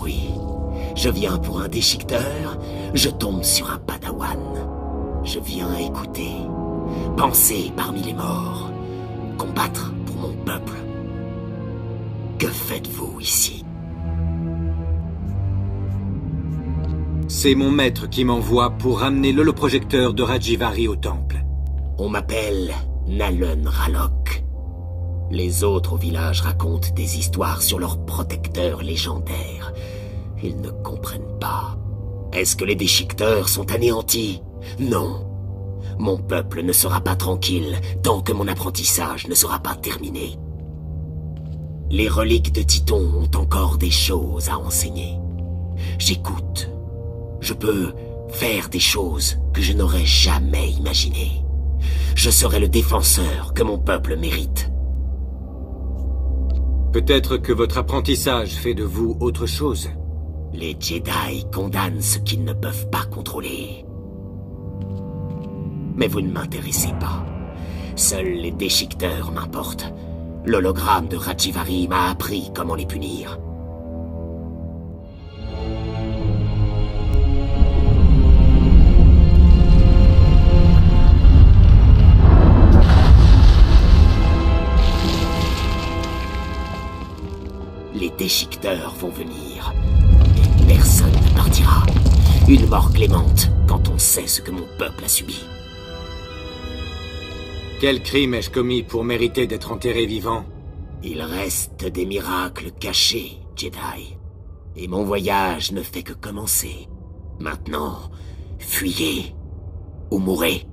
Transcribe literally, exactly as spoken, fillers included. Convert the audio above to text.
bruit. Je viens pour un déchiqueteur, je tombe sur un padawan. Je viens écouter, penser parmi les morts, combattre pour mon peuple. Que faites-vous ici? C'est mon maître qui m'envoie pour ramener l'holoprojecteur de Rajivari au temple. On m'appelle Nalen Ralok. Les autres au village racontent des histoires sur leurs protecteurs légendaires. Ils ne comprennent pas. Est-ce que les déchiqueteurs sont anéantis? Non. Mon peuple ne sera pas tranquille tant que mon apprentissage ne sera pas terminé. Les reliques de Titon ont encore des choses à enseigner. J'écoute. Je peux faire des choses que je n'aurais jamais imaginées. Je serai le défenseur que mon peuple mérite. Peut-être que votre apprentissage fait de vous autre chose. Les Jedi condamnent ce qu'ils ne peuvent pas contrôler. Mais vous ne m'intéressez pas. Seuls les déchiqueteurs m'importent. L'hologramme de Rajivari m'a appris comment les punir. Les déchiqueteurs vont venir, mais personne ne partira. Une mort clémente quand on sait ce que mon peuple a subi. Quel crime ai-je commis pour mériter d'être enterré vivant? Il reste des miracles cachés, Jedi. Et mon voyage ne fait que commencer. Maintenant, fuyez ou mourrez.